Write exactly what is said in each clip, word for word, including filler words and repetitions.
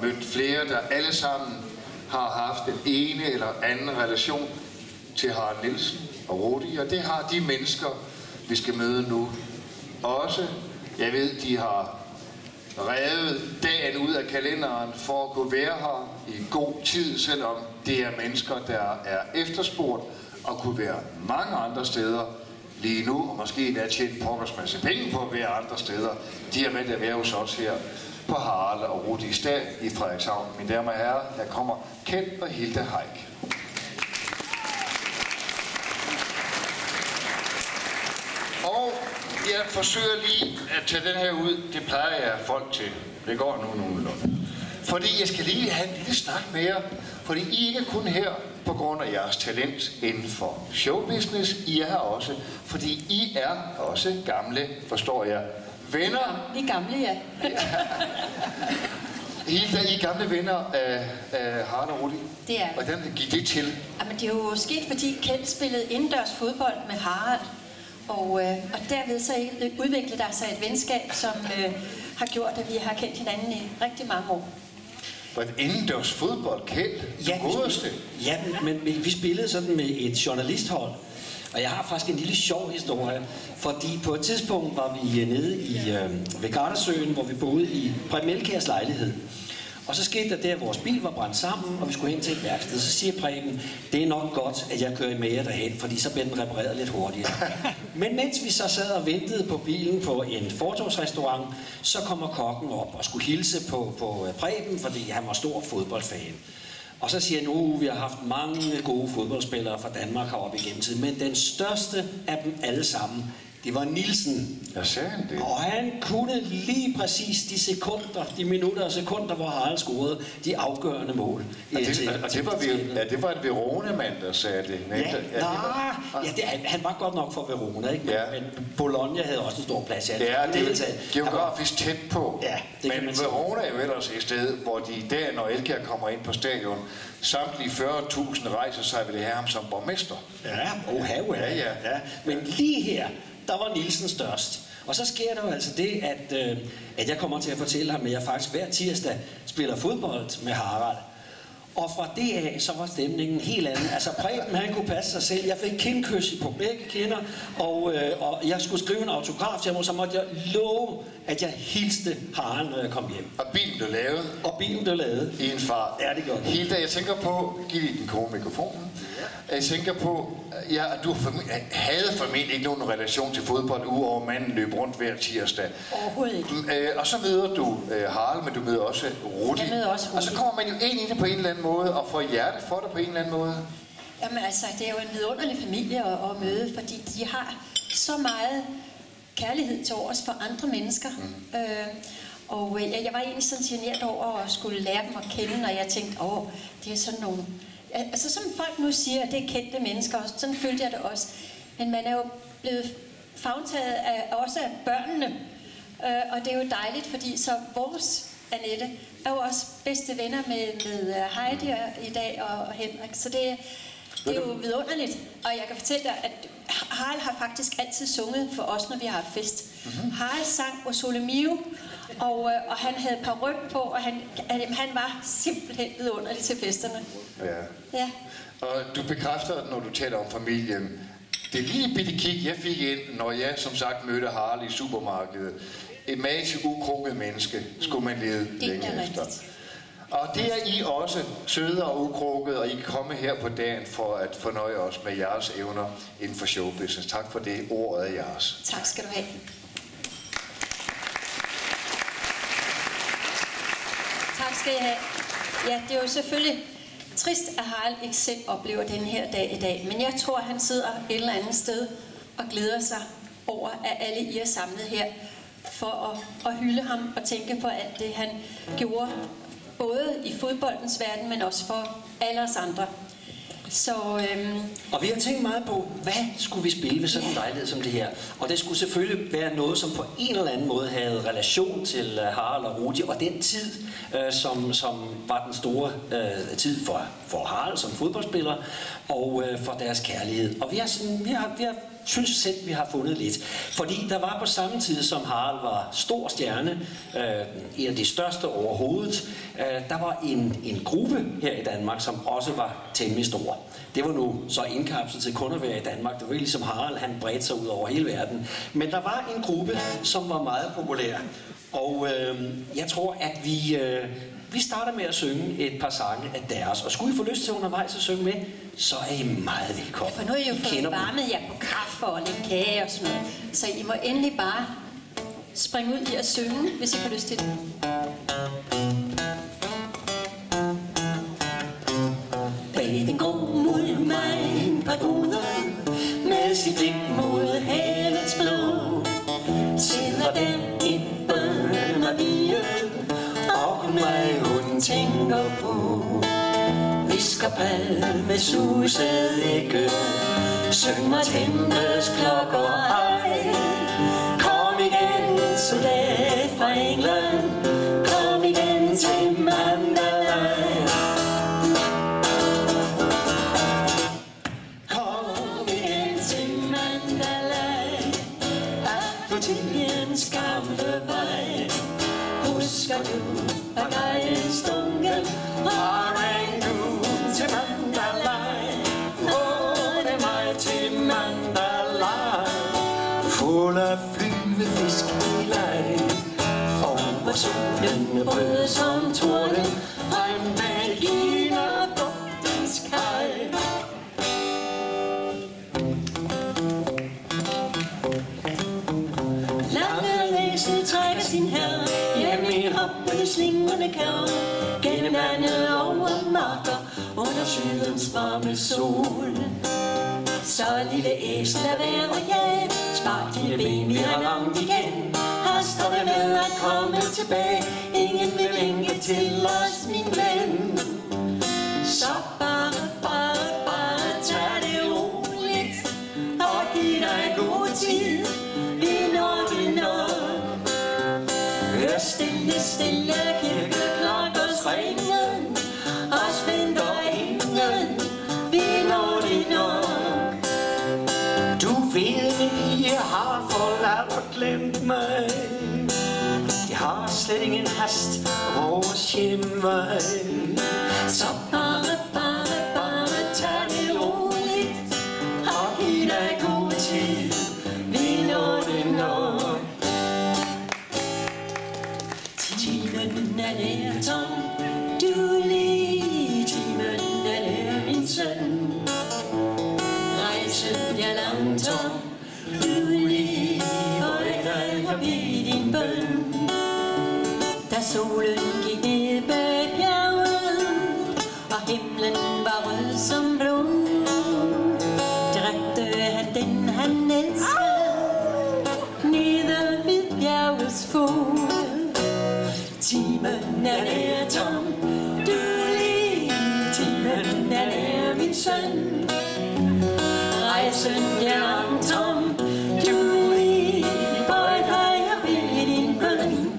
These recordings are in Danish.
mødt flere, der alle sammen har haft den ene eller anden relation til Harald Nielsen og Rudi, og det har de mennesker, vi skal møde nu også. Jeg ved, de har revet dagen ud af kalenderen for at kunne være her i god tid, selvom det er mennesker, der er efterspurgt og kunne være mange andre steder lige nu, og måske endda tjene pokkers masse penge på at være andre steder. De er med at være hos os her på Harald og Rudis dag i Frederikshavn. Mine damer og herrer, her kommer Kjeld og Hilda Heick. Og jeg forsøger lige at tage den her ud. Det plejer jeg folk til. Det går nu nogenlunde. Fordi jeg skal lige have en lille snak med jer. Fordi I ikke er kun her på grund af jeres talent inden for showbusiness. I er her også, fordi I er også gamle, forstår jeg, venner. Vi er gamle, ja. Hilda, I er gamle venner af, af Harald og Rudi. Det er. Hvordan gik det til? Jamen, det er jo sket, fordi Kjeld spillede indendørs fodbold med Harald. Og, øh, og derved så udviklede der sig et venskab, som øh, har gjort, at vi har kendt hinanden i rigtig mange år. Var det indendørs fodbold, Kjeld? Ja, vi, ja men, men vi spillede sådan med et journalisthold. Og jeg har faktisk en lille sjov historie. Fordi på et tidspunkt var vi nede i, øh, ved Gardasøen, hvor vi boede i Preben Elkjærs lejlighed. Og så skete der det, at vores bil var brændt sammen, og vi skulle hen til et værksted. Så siger Preben, det er nok godt, at jeg kører med jer derhen, fordi så bliver den repareret lidt hurtigere. Men mens vi så sad og ventede på bilen på en fortovsrestaurant, så kommer kokken op og skulle hilse på, på Preben, fordi han var stor fodboldfan. Og så siger han, nu vi har haft mange gode fodboldspillere fra Danmark heroppe igennem tiden, men den største af dem alle sammen, det var Nielsen. Jeg sagde han det. Og han kunne lige præcis de sekunder, de minutter og sekunder, hvor Harald scorede de afgørende mål. Og det, til, og det, var, ja, det var en Verona-mand, der sagde det. Ja, ja, det var, ja det, han, han var godt nok for Verona, ikke? Men, ja. men Bologna havde også en stor plads. Ja, det er det, geografisk tæt på. Ja, det men Verona er jo ellers et sted, hvor de i dag, når Elkjær kommer ind på stadion, samtlige fyrre tusind rejser sig, vil det have ham som borgmester. Ja, oha, oha. Ja, ja. Ja. Men lige her, der var Nielsen størst. Og så sker der jo altså det, at, øh, at jeg kommer til at fortælle ham, at jeg faktisk hver tirsdag spiller fodbold med Harald. Og fra det af, så var stemningen helt anden. Altså Preben, han kunne passe sig selv. Jeg fik kindkys på begge kinder, og, øh, og jeg skulle skrive en autograf til ham, og så måtte jeg love, at jeg hilste Harald, når jeg kom hjem. Og bilen blev lavet? Og bilen blev lavet. I en far. Ja, det gør det. Hilda, jeg tænker på, giv lige den kone mikrofonen. Jeg tænker på, ja, du havde formentlig ikke nogen relation til fodbold, udover manden løb rundt hver tirsdag. Overhovedet ikke. Øh, og så møder du øh, Harald, men du møder også Rudi. Jeg møder også Rudi. Og så kommer man jo ind i det på en eller anden måde, og får hjerte for det på en eller anden måde. Jamen altså, det er jo en vidunderlig familie at, at møde, fordi de har så meget kærlighed til overs for andre mennesker. Mm. Øh, og jeg, jeg var egentlig sådan generet over at skulle lære dem at kende, og jeg tænkte, åh, det er sådan nogle... Altså som folk nu siger, at det er kendte mennesker, og sådan følte jeg det også. Men man er jo blevet favntaget af, også af børnene, øh, og det er jo dejligt, fordi så vores Annette er jo også bedste venner med, med Heidi i dag og, og Henrik, så det, det er jo vidunderligt. Og jeg kan fortælle dig, at Harald har faktisk altid sunget for os, når vi har haft fest. Mm-hmm. Harald sang O Sole Mio, og, og han havde paryk på, og han, han var simpelthen vidunderlig til festerne. Ja. Ja. Og du bekræfter, når du taler om familien, det lille bitte kig, jeg fik ind, når jeg som sagt mødte Harald i supermarkedet. Et magisk ukrukket menneske skulle man lede det længe er efter. Rigtigt. Og det er I også, søde og ukrukket, og I kan komme her på dagen for at fornøje os med jeres evner inden for showbusiness. Tak for det. Ordet er jeres. Tak skal du have. Tak skal jeg have. Ja, det er jo selvfølgelig trist, at Harald ikke selv oplever den her dag i dag, men jeg tror, at han sidder et eller andet sted og glæder sig over, at alle I er samlet her for at, at hylde ham og tænke på alt det, han gjorde, både i fodboldens verden, men også for alle os andre. Så, øhm, og vi har tænkt meget på, hvad skulle vi spille ved sådan en lejlighed som det her? Og det skulle selvfølgelig være noget, som på en eller anden måde havde relation til uh, Harald og Rudi, og den tid, uh, som, som var den store uh, tid for, for Harald som fodboldspiller, og uh, for deres kærlighed. Og vi har, sådan, vi har, vi har synes selv, vi har fundet lidt. Fordi der var på samme tid, som Harald var stor stjerne, øh, en af de største overhovedet, øh, der var en, en gruppe her i Danmark, som også var temmelig stor. Det var nu så indkapslet til kun at være i Danmark. Det var ikke ligesom Harald, han bredte sig ud over hele verden. Men der var en gruppe, som var meget populær. Og øh, jeg tror, at vi... Øh, Vi starter med at synge et par sange af deres, og skulle I få lyst til undervejs at synge med, så er I meget velkommen. Ja, for nu er I jo fået varmet jer på kaffe og lidt kage og sådan noget, så I må endelig bare springe ud i at synge, hvis I får lyst til det. Bag den grå mod mig en par goder, med sit blik mod havets blå, sidder der en børnepige, og mig hun tænker på. Visker bad med suset ægge, synger tempels klokker ej. Kom igen, soldat fra England, kom igen til Mandalay. Kom igen til Mandalay, Flotiliens gamle vej. Husker du bagajens dunke, Orangu til Mandalay, åh, det mig til Mandalay. Fuld af flyvefisk i leg, og hvor solen brød som torden, frem med Kina bugtens kaj. Lange læsen trækker sin herre, hjem i hoppende slingerne kær, gennem landet over marker, under sydens varme sol. Så lille æsel er ved at jage, spark dine ben, vi har langt igen. Haster det med at komme tilbage, ingen vil vinke til os, min ven. Så bare, bare, bare tag det roligt, og giv dig god tid, vi når, vi når. Hør stille, stille kirkeklokkers ringen, og spænd øjnene, vi når, vi når. Du ved, min pige har forladt og glemt mig. Det har slet ingen hast, vores hjemvej. Så bare, bare, bare tag det roligt, og giv dig god tid, vi når, vi når. Timen er nær tom, du lige, timen er nær min søn. Rejsen er langt tom, du lige, høj dig op i din bøn. Da solen gik ned bag bjerget, og himlen var rød som blod, dræbte han den han elskede, nede ved bjergets fod. Timen er nær tom, du lige, timen er nær min søn. Rejsen er langt tom, du lige, bøj dig op i din bøn.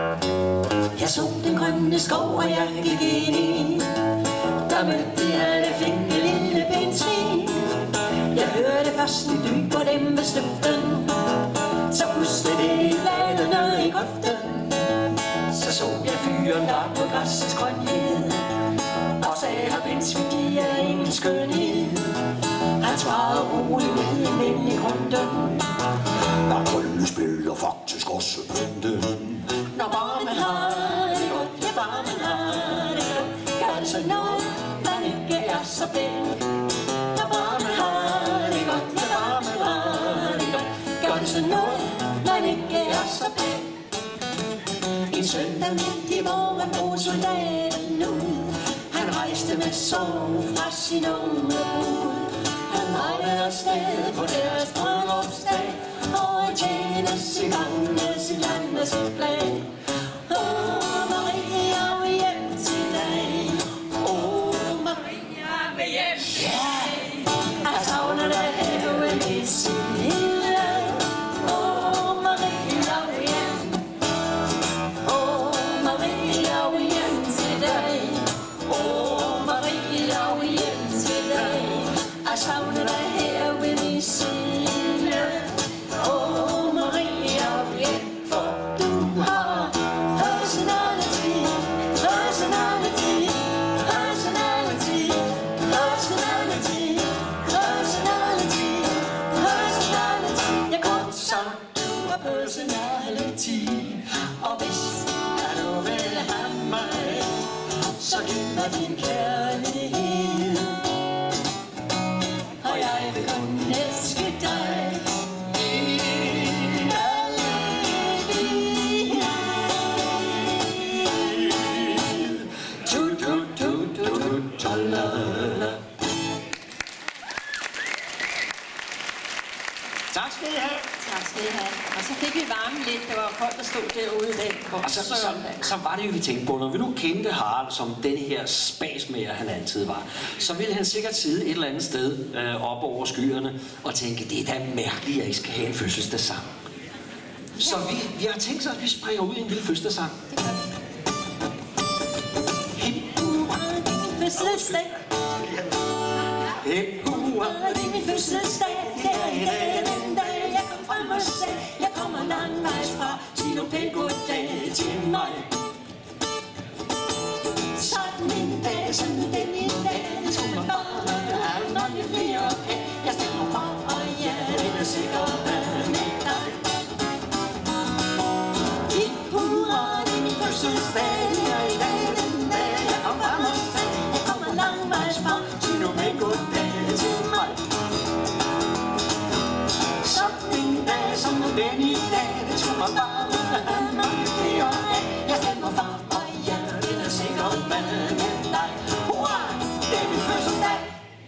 Jeg så den grønne skov, og jeg gik ind i. Der mødte jeg det flinke lille pindsvin. Jeg hørte først en dyb på dem med sløften, så pustede det i bladene i grøften. Så så jeg fyren der på græssets grønhed, og sagde her pindsvin, de er ingen skønhed. Han svarede roligt med en ven i grunden, når krølle spiller faktisk også pynten. Når bare man har det godt, ja bare man har det godt, gør det så noget, man ikke er så pæn. Når bare man har det godt, ja bare man har det godt, gør det så noget, man ikke er så pæn. En søndag midt i morgen drog soldaten ud, han rejste med sorg fra sin unge brud. Han rejde afsted på deres bryllupsdag, og en tjeneste i gang med sit land og sit flag. Åh, Maria, vil hjem til dig. Åh, Maria, vil hjem til dig. Jeg savner dig, du er med sin lille. Åh, Maria, vil hjem. Åh, Maria, vil hjem til dig. Åh, Maria, vil hjem til dig. Jeg savner dig her ved min side. for din kærlighed. Og jeg vil kun elske dig i al evighed. Tu tu tu tu tu talala. Tak skal I have. Tak skal I have. Og så fik vi varmen lidt. Det var koldt at stå derude i dag. Og så, så, så var det jo, vi tænkte på, når vi nu kendte Harald som den her spasmager, han altid var, så ville han sikkert sidde et eller andet sted øh, oppe over skyerne og tænke, det er da mærkeligt, at jeg ikke skal have en fødselsdagssang. Så vi, vi har tænkt sig, at vi springer ud i en lille fødselsdagssang. Hip hurra, det er min fødselsdag. Hip hurra, Det er min fødselsdag. Det er i dag, den dag jeg kom frem og sagde, jeg kommer langvejs fra. Sig nu pænt goddag til mig. Sådan en dag, som den i dag, det skulle man bare have, når det bliver pænt. Jeg stemmer for, og ja, det er sikkert med dig. Hip hurra, det er min fødselsdag. Det er i dag, den dag jeg kom frem og sagde, jeg kommer langvejs fra. Sig nu pænt goddag til mig. Sådan en dag, som den i dag, det skulle man bare have, når det bliver pænt. Jeg stemmer for, og ja, det er sikkert med dig. Hurra, det er min fødselsdag.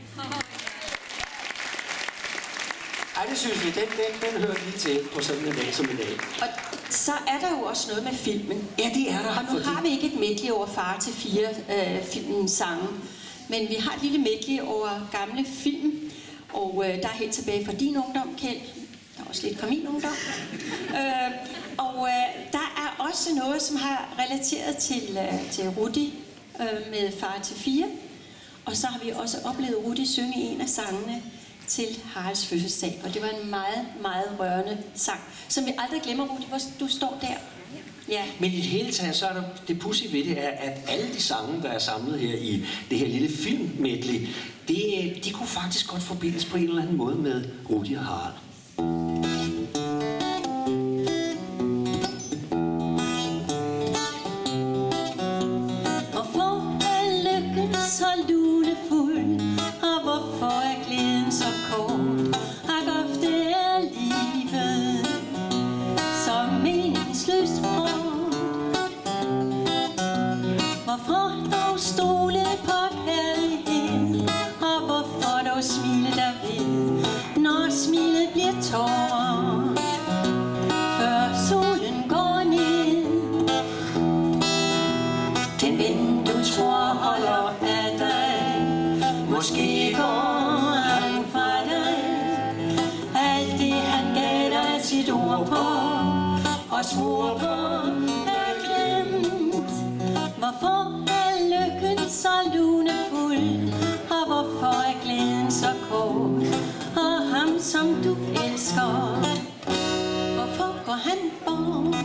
Ej, det synes vi, den, den, den hører lige til på sådan en dag som i dag. Og så er der jo også noget med filmen. Ja, det er der. Og nu fordi... har vi ikke et medley over Far til fire øh, filmens sange, men vi har et lille medley over gamle film, og øh, der er helt tilbage fra din ungdom, Kjeld. Der er også lidt fra min ungdom. øh, og øh, der er også noget, som har relateret til, øh, til Rudi øh, med Far til fire. Og så har vi også oplevet Rudi synge en af sangene til Haralds fødselsdag, og det var en meget, meget rørende sang, som vi aldrig glemmer, Rudi, hvor du står der. Ja. Men i det hele taget, så er der det pudsige ved det, er, at alle de sange, der er samlet her i det her lille filmmedley, det, de kunne faktisk godt forbindes på en eller anden måde med Rudi og Harald. Hvorfor er lykken så lunefuld, og hvorfor er glæden så kort? Ak, ofte er livet så meningsløst hårdt. Hvorfor dog stole på kærlighed, og hvorfor dog smile derved, når smilet bliver tårer, før solen går ned? Den ven du tror holder af dig, måske går han fra dig. Alt det han gav dig sit ord på og svor på er glemt. Hvorfor er lykken så lunefuld, og hvorfor er glæden så kort? Og ham som du elsker, hvorfor går han bort?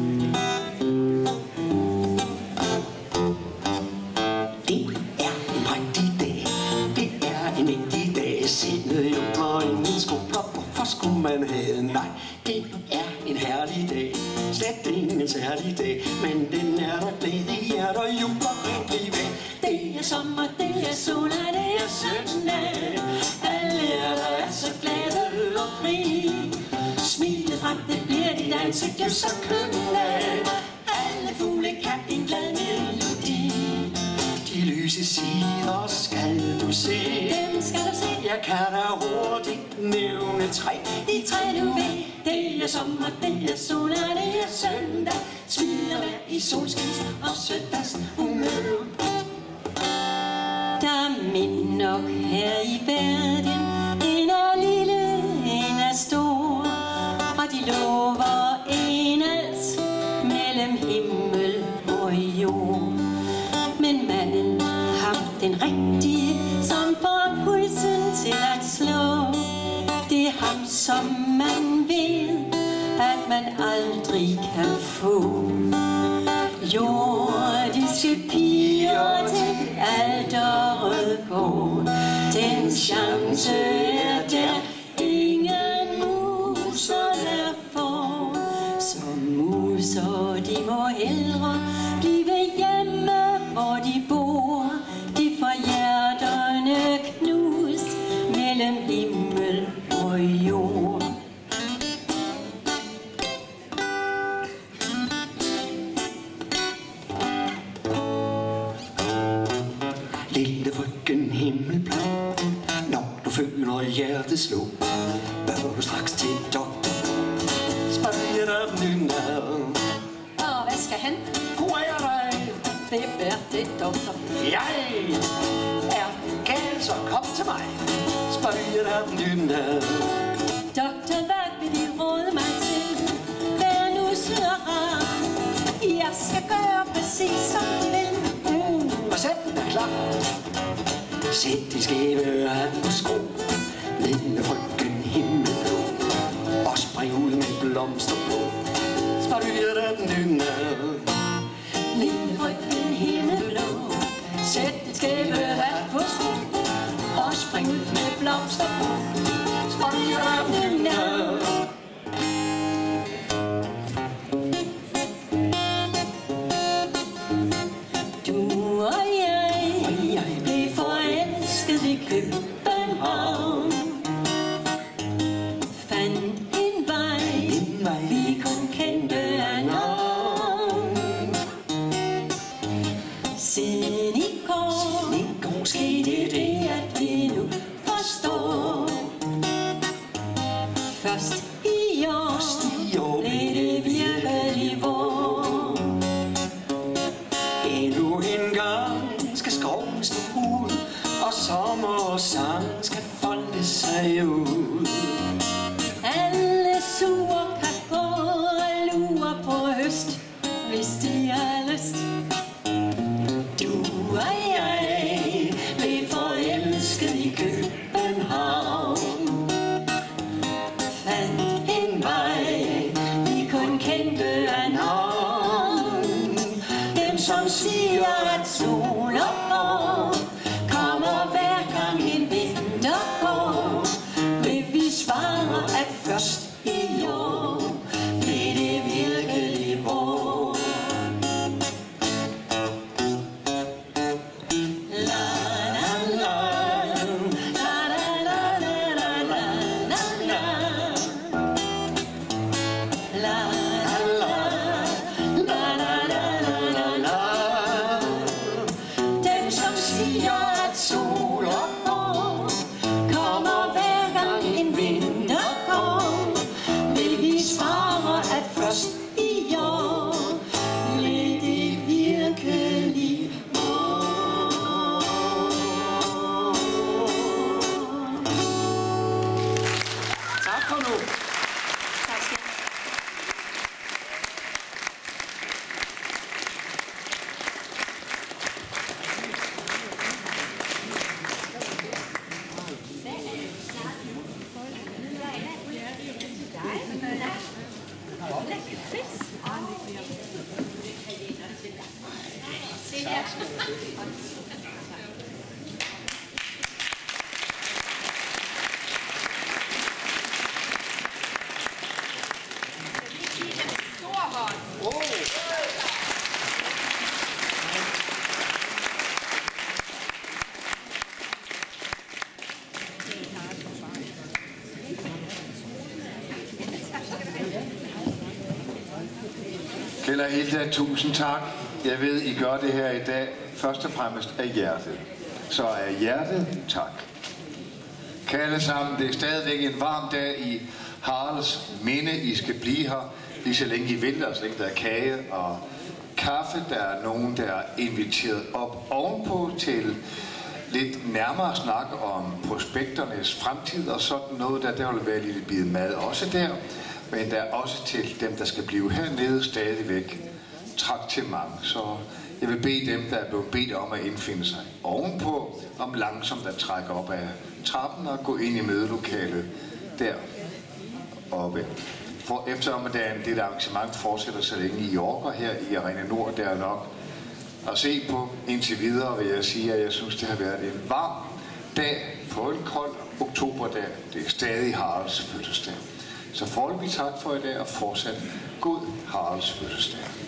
Det er en prægtig dag, det er en vigtig dag. Sindet jo og ingen skubber, hvorfor skulle man have? Nej, det er en herlig dag, slet ingen særlig dag, men den er der glæde i hjerter, jubler rigtig ved. Det er sommer, det er sol, og det er søndag. Alle er der er så glade og fri. Smilet frem, det bliver dit ansigt jo så kønne. Alle fugle kan en glad melodi. De lyse sider skal du se, Dem skal du se, jeg kan da hurtigt nævne tre. de tre du ved. Det er sommer, det er sol, og det er søndag. Smiler hver i solskins og søndags humør. Der er mind nok her i verden. En er lille, en er stor, og de lover en alt mellem himmel og jord. Men manden, ham den rigtige, som får pulsen til at slå, det er ham, som man ved, at man aldrig kan få. Jordiske piger til alteret på, den chance er der ingen muser der får. Så muser de må hellere blive hjemme, hvor de bor, Lille frøken himmelblå, når du føler hjertet slå, bør du straks til doktor. Spørger dig nynner. Og hvad skal han? Hvor er dig? Hvem er det, doktor? Jeg er gal, så kom til mig. Spørger dig nynner. Doktor, hvad vil I råde mig til? Vær nu sød og rar. Jeg skal gøre præcis som I vil. Mm, og sæt dig klar. Sæt de skæve an på sko. Lille frøken himmelblå, og spring ud med blomster på. Spørger dig nynner. Lille frøken himmelblå, sæt dit skæve hat på sko, og spring ud med blomster på. Spørger dig nynner. Du og jeg blev forelsket i København. Fandt en vej, vi kun kendte af navn. Siden i går skete det, at vi nu forstår. Først i år blev det virkelig vor. Endnu en gang skal skoven stå ud, og sommersang skal folde sig ud. Alle sure kan gå og lure på høst, hvis de har lyst. Du og jeg blev forelsket i København. Fandt en vej, vi kun kendte af navn. Dem som siger, at sol og år kommer hver gang en vinter går, vil vi svare, at først i år blev det virkelig vår. La la la, la la la la la la la. La la la la la la. Dem som siger, at sol og år kommer hver gang en vinter går, vil vi svare, at først i år blev det virkelig vår. Tak for nu. Tak skal I have. Kjeld og Hilda, tusind tak. Jeg ved, I gør det her i dag først og fremmest af hjertet. Så af hjertet, tak. Kan alle sammen, det er stadigvæk en varm dag i Haralds minde. I skal blive her lige så længe I vil, og så længe der er kage og kaffe. Der er nogen, der er inviteret op ovenpå til lidt nærmere snak om prospekternes fremtid og sådan noget. Der, der vil være lidt bid mad også der. Men der er også til dem, der skal blive hernede stadigvæk traktement. Så jeg vil bede dem, der er blevet bedt om at indfinde sig ovenpå, om langsomt at trække op af trappen og gå ind i mødelokalet deroppe. For eftermiddagen, det arrangement fortsætter så længe I orker her i Arena Nord. Der er nok at se på indtil videre, vil jeg sige, at jeg synes, det har været en varm dag på en kold oktoberdag. Det er stadig Haralds fødselsdag. Så foreløbig tak for i dag, og fortsat god Haralds fødselsdag.